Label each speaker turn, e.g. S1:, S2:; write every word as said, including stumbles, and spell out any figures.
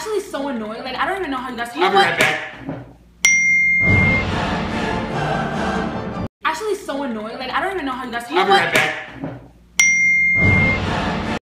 S1: Actually, so annoying. Like, I don't even know how you guys.
S2: I'll be right back.
S1: Actually, so annoying. Like, I don't even know how you guys.
S2: I'll be right back.